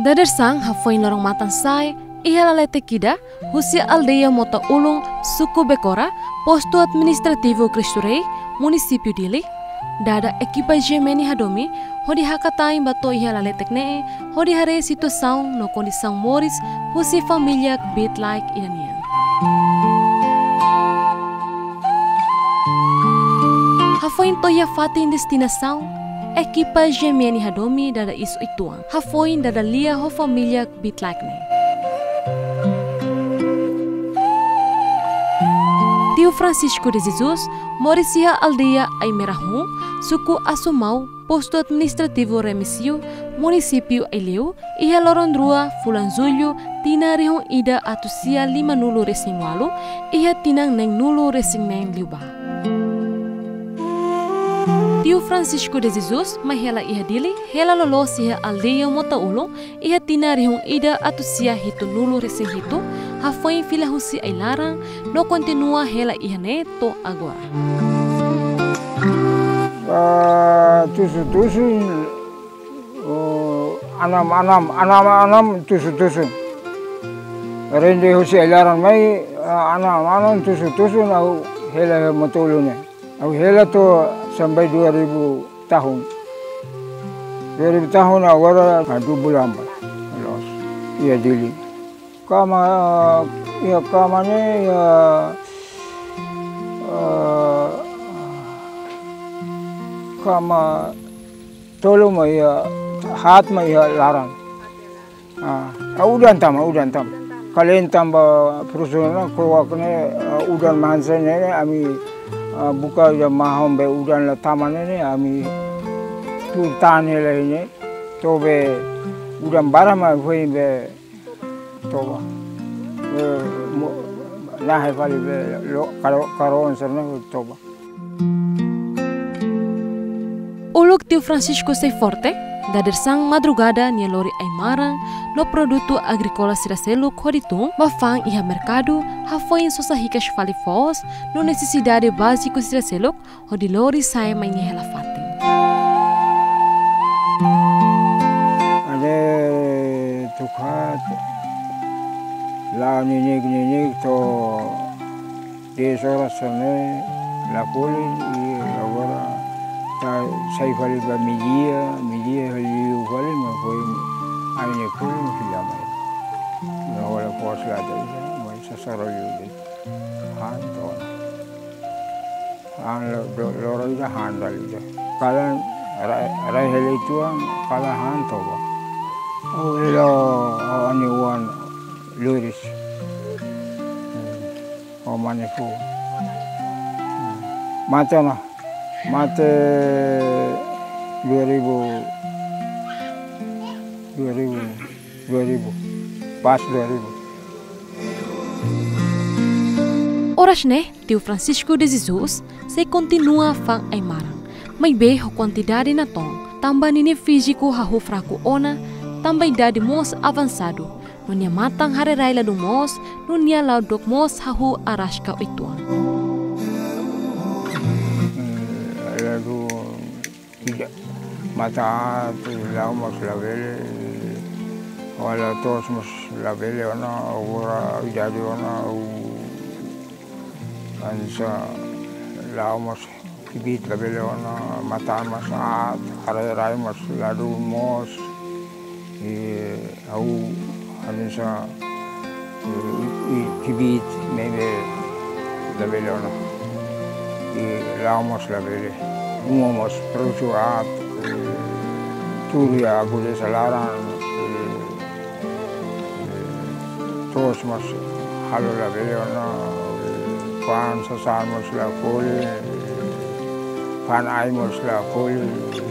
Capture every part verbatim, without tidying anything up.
Dadar sang hafoin lorong matan sai, ihala lete kida, husia aldeia mota ulung, suku Bekora, posto administrativo Cristurei, município dili, dada equipa Gemeni Hadomi, hodi hakatain bato ihala letek nee, hodi hare situação no condição moris, husi família bit like iranian. Hafoin toya fatin destinação, equipa Gemeni Hadomi dada isu ituan. Hafoin dada lia ho família bit like nee. Tio Francisco de Jesus, Morisia aldeia Aimerahum, suku Asumau, posto administrativo Remisiu, município Eliu, iha lorondrua Fulan Zulho, tina rihong ida atusia lima nulu resing walu, iha tinang neng nulu resing neng liuba. Tio Francisco de Jesus, mahela iha dili, hela lolos iha aldeia mota ulung, iha tina rihong ida atusia hitu nulu resing hitu, hafoin fila husi ay larang, no continua hela ihane to agora. Uh, tusu-tusu, uh, anam-anam, anam-anam tusu-tusu. Rende husi ay larang may uh, anam-anam tusu-tusu na hela matulunnya. Au hela to sampai dua ribu tahun. dua ribu tahun agora uh, dua bulan ba. Los. Iya dili. Kama ya kamane ya uh, kama tolo ma ya hat ma ya larang. Ah, udan tam, udan tam. Kalian tambah perusahaan keluarnya udan mansan ini, kami buka ya mahom be udan la taman ini, kami tu tani lah ini, tu be udan barang mah boleh be toba nah kali be kalau karon sana toba. Uluk Tio Francisco sei forte, dadar sang madrugada nia lori aimarang no produto agrícola siraselu koditung bafang iha mercado hafoin sosahika shfali fos no necessidade básico siraselu hodi lori sai mai nia hela fatin. Ade tukat la ninig ninig to diez horas sana la poli y ahora ta sai fali ba media media hali fali ma foi ai ne poli ma filama no ahora pos la de mai sa saro yu han to han lo lo ro ida han dal ida kala ra hele tuang kala han to ba oh lo ani wan Luris, oh manifu, mate na, mate dua ribu, dua ribu, dua ribu, pas dua ribu. Oras ne, Tio Francisco de Jesus se continua fang aimarang, may be ho quantidade na tong, tambah nini físico hahu fraco ona, tambah idade mos avançado. Nunia matang hari raya ladung mos, nunia laudok mos hahu araska ituan. Lalu tidak mata tu lau mos lavele, wala tos mos lavele ona, ora idadi ona, ansa lau mos kibit lavele ona, mata mas at, hari raya mos ladung mos, au Ada sa kibit maybe labele ona i lamos labele umos prosuat turia gule salaran tos mas halo labele ona pan sasar mas la kole pan ai mas la kole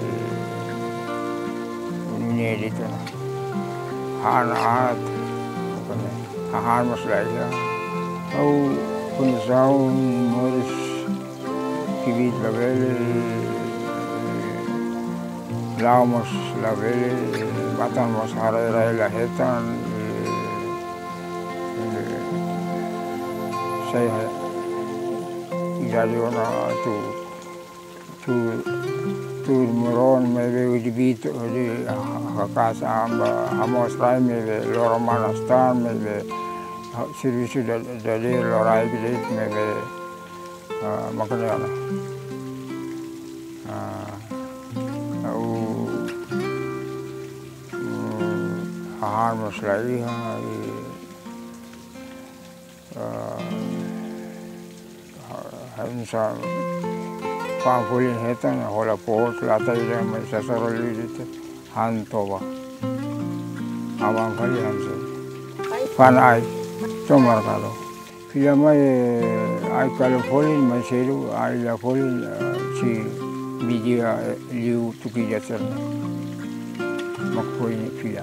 ni dito Hanat, hahan mas laya. Au punisau moris kibit labele, lau mas labele, batan mas harai rai lahetan. Saya jadi orang tu tu tur moron mebe di bito di hakasa amba amos rai mebe loro manastan mebe servisu dari lorai bidit mebe makanya lah au hahar maslai hai Hansa pangkulin hetan hola pohon selatan yang masih soroli itu hantoba awang kali hansa pan ai tomar kalau film ai ai kalau folin masih itu ai la folin si video liu tuki jatser makoi film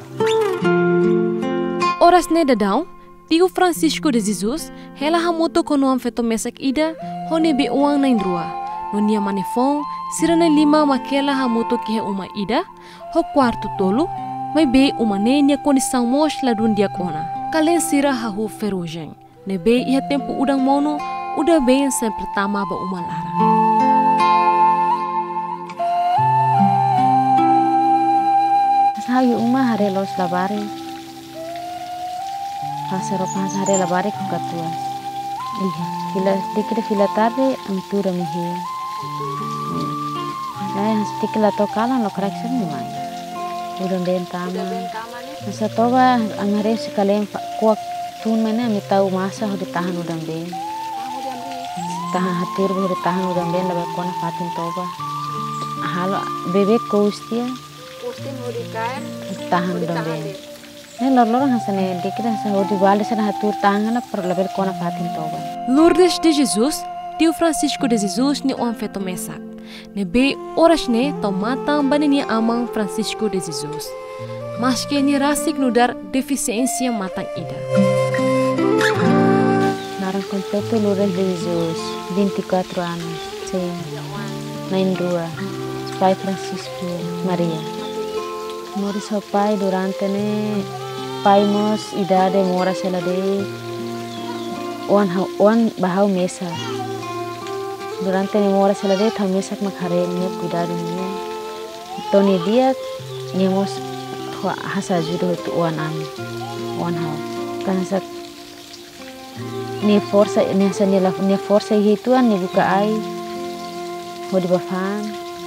Oras ne dadau Tio Francisco de Jesus, hela hamoto kono amfeto mesak ida, hone be uang nain rua. Nonia manefong, sirane lima makela hamoto kihe uma ida, ho quarto tolu, mai be uma nenya kondisang mos la dundia kona. Kalen sira hahu ferujeng. Ne be iha tempo udang mono, udah be yang sem pertama ba uma lara. Sahayu uma hare los labari. Pasero pas hari labari ku katua. Iya, fila dikira fila tarde amtura mihi. Nah, stikla to kala lo correction ni mai. Udon den tama. Masa toba amare sekalian kuak tun mana mi tahu masa ho ditahan udang den. Tahan hatir ho ditahan udang den labe kona fatin toba. Halo bebek koustia. Koustia ho dikair. Tahan udang den. Ne lor-lor hasane dikira sa odi balde sana hatur tangana per level kona fatin toba. Lourdes de Jesus, Tio Francisco de Jesus ni on feto mesak. Ne be oras ne to matang bani ni amang Francisco de Jesus. Mas que ni rasik nudar deficiência matang ida. Narang completo Lourdes de Jesus, vinte e quatro anos, sim. Nain dua, Pai Francisco Maria. Mori so pai durante ne pai mos idade mora sela de wan wan bahau mesa durante ne mora sela de tham mesak makhare ne idade ne toni dia nyemos hasa judo tu wan an wan hau kan sak ni força ne sa ne la ne força itu an ne buka ai ho di bafan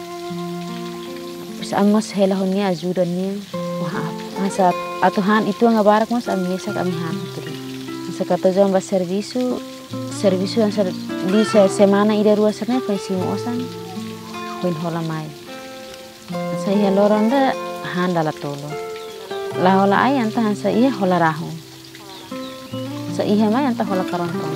pus amos hela honia ajuda ne wah masa atuhan itu ngabarak mas amisa kami han tuh sekata jam bas servisu servisu yang ser di se semana ida rua sana pasi mosan kuin hola mai saya loronda han dala tolo la hola ai anta sa iya hola rahu sa iya mai anta hola karonton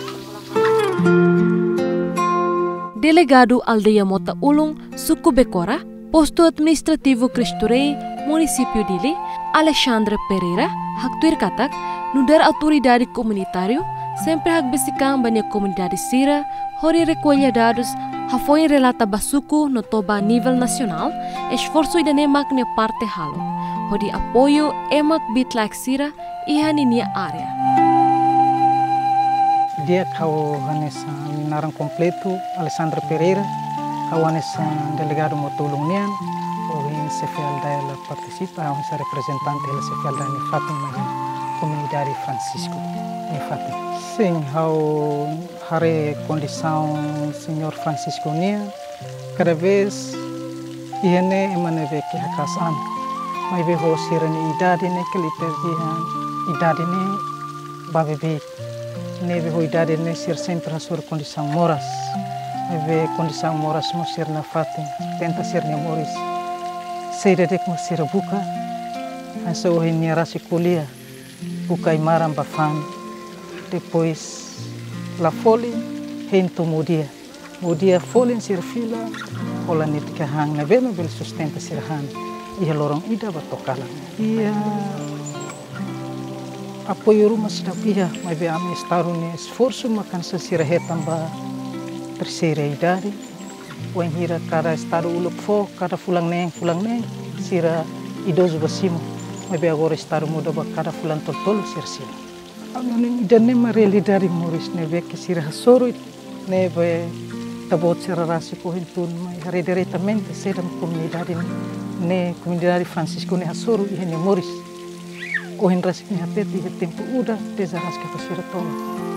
Delegado Aldeia Mota Ulung, Suku Becora, Posto Administrativo Cristo Rei, Município Dili, Alexandre Pereira, hak tuir katak, nudar autoridade comunitário, sempre hak besikang banyak comunidade sira, hori recolha dados, hafoi relata basuku no toba nível nacional, esforço idanemak ne parte halo, hodi apoio emak bitlak sira, ihani nia area. Dia kau hanes narang completo Alexandre Pereira, kau hanes delegado Motulung nian, o em Cefial dela participa, o em representante da Cefial da Nefatim na comunidade Francisco Nefatim. Sim, ao hare condição Senhor Francisco nian, cada vez ihene emaneve que hakasan, mas ve ho sirani idade ne que liturgia idade ne babebe. Neve ho idade ne sir sempre na sua condição moras, neve condição moras mo sir na fatin, tenta sir ne moris, seira dek mo sir buka, ansa o hini rasi kuliah, buka imaram bafan, depois la foli hento modia, modia folin sir fila, hola nitika hang neve no bel sustenta sir hang, ia lorong ida batokala, ia apoio rumah sedap ia, mas be ame estaru ne esforço makan sesira hetamba terceira idade, o hira cada estaru uluk fo, cada fulang neng fulang neng, sira idoso basimo, mas be agora estaru muda ba cada fulang tol tol sir sir. Anu ne idane ma realidade moris ne be que sira hasoro ne be tabot serarasi kohin tun mai hari diretamente sedam comunidade ne comunidade Francisco ne Hasoro ihe ne Moris kohin rasik ne hapeti he tempo uda desaras ke pasira tola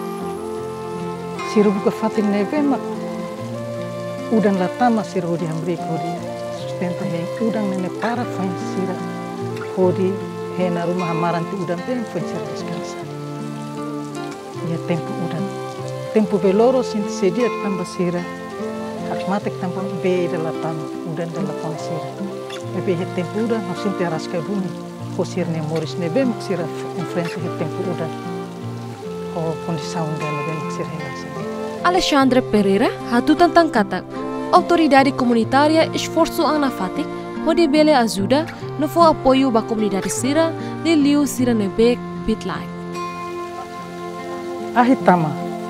siru buka fatin ne vema udan latama siru di hambri kodi sustenta he udang ne para fain sira kodi he na rumah amaranti udan tem fain sira descansa ya tempo udan tempo veloro sinti sedia tambah sira hakmatek tambah be de latama udan de latama sira ebe he tempo udan no sinti araska bumi posir ne Moris ne bem sira em frente he tempo udan o condição dela bem sira relasa Alexandre Pereira hatu tentang kata autoridade comunitária esforço ang nafatik hode bele ajuda no fo apoio ba comunidade sira de liu sira ne bek bitline ahi tama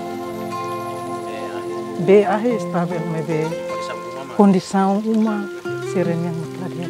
be ahi estável me be condição uma serena macladia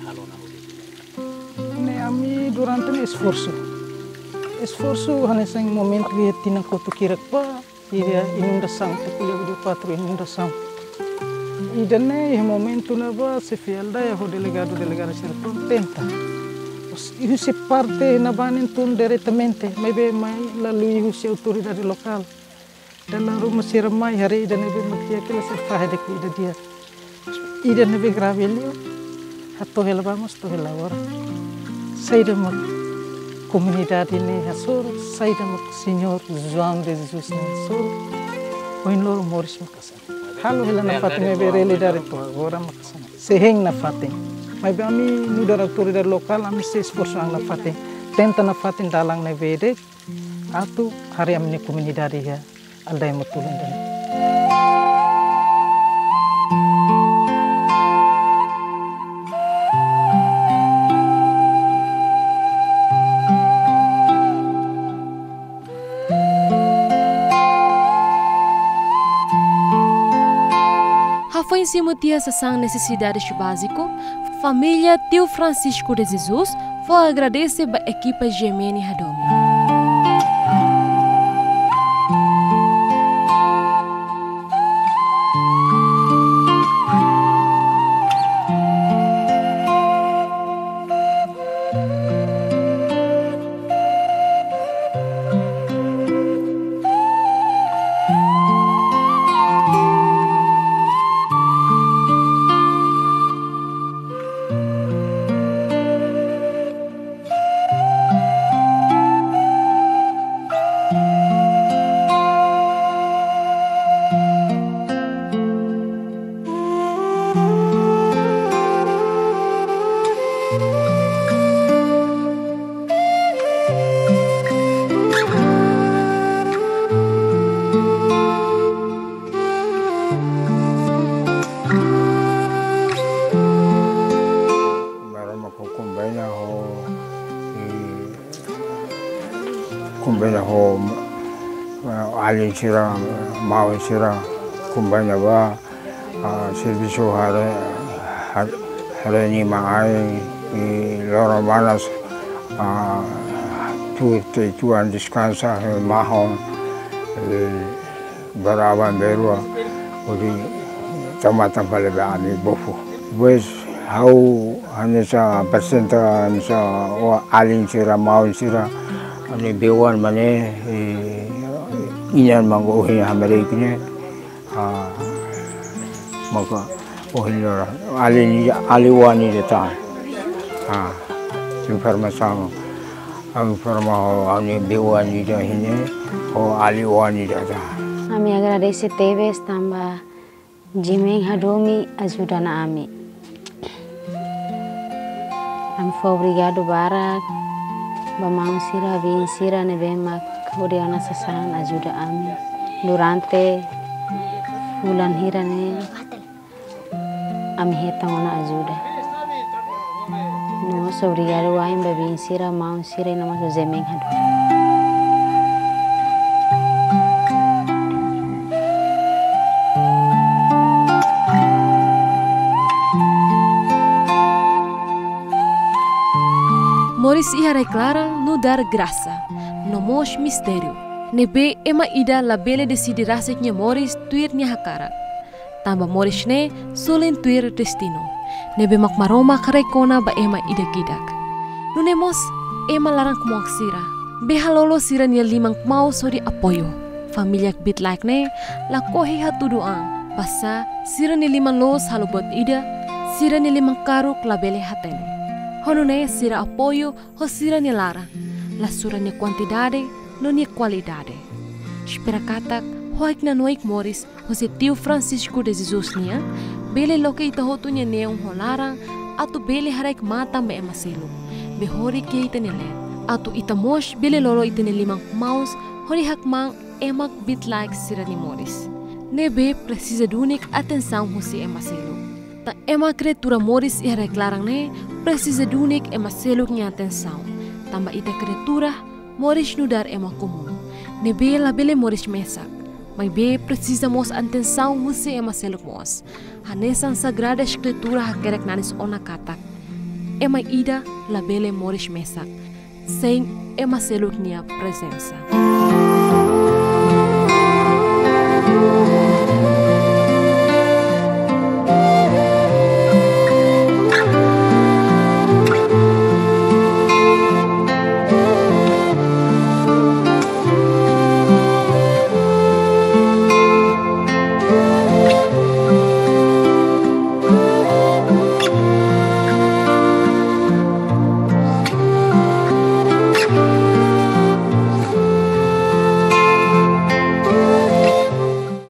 ne ami durante o esforço esforço hanes em momento que tinha kotu kirak pa ira inundação tekulha de quatro inundação e dane momento na ba se fielda ya ho delegado delegado ser tenta isso se parte na banentun diretamente maybe mai lalu ihu se autoridade local dalam rumah sira mai hari dan nebe makia kela se fahade ku ida dia ida nebe gravelio hatto hela vamos to hela ora saída mak comunidade ne Hasoro saída mak senhor João de Jesus ne Hasoro oin loro Moris makasa halo hela na fatin nebe rele dari to agora makasa seheng na fatin maybe ami nudar autoridade local ami se esforço ang na fatin tenta na fatin dalang nebe de atu hari ami comunidade ya aldai mutulun dan Rafa em cima tia sessão necessidades básico, família tio Francisco de Jesus foi agradecer a equipa Gemini Hadomi. kumbanya ho alin sira mau sira kumbanya ba servicio hare hare ni mai loro malas tu te tuan descansa mahon baraban berua odi tamatan pale ba ani bofu pues how hanesa persenta hanesa alin sira mau sira ani bewan mane inyan mango he hamere kine ah maka ohinora alini aliwani deta ah informação informação ani bewani da hine o aliwani deta Ami agradece Teves tambah Jimeng Hadomi ajuda na ami. Ami foi obrigado barak bamang sira bin sira ne bemak odiana sasan ajuda ami durante bulan hirane ami hetang ona ajuda no so obrigado waim bin sira mau sira nama so Jimeng Hadomi. Moris ihara clara no dar graça, no mos mistério. Nebe ema ida la bele decidi rasik nya Moris tuir nya hakara. Tamba Moris ne sulin tuir destino. Nebe mak maroma karekona ba ema ida gidak. Nune mos ema larang kumuak sira. Behalolo sira nia limang mau sori apoyo. Familia bit like ne la kohi hatuduang. Basa sira ni limang los halubot ida. Sira ni limang karuk labele hatene. Honune sira apoyo ho sira ni larang. La sura ni quantidade no ni qualidade. Espera katak hoik na noik Moris Jose tio Francisco de Jesus nia. Bele loke ita hotu nia neong holarang. Atu bele haraik mata me emaselo. Behori ke ita nile. Atu ita mosh bele lolo ita ni limang maus. Hori hakmang emak bit like sira ni Moris. Nebe precisa dunik atenção Jose emaselo. Ta ema criatura Moris e reclarang ne precisa dunik emaselo nia atenção. Tamba ita criatura Moris nudar ema comum. Nebe la bele Moris mesak. Mas be precisa mos atenção Jose emaselo mos. Hanesan sagrada escritura hakerek nanis ona katak. Ema ida la bele Moris mesak. Sem emaselo nia presença.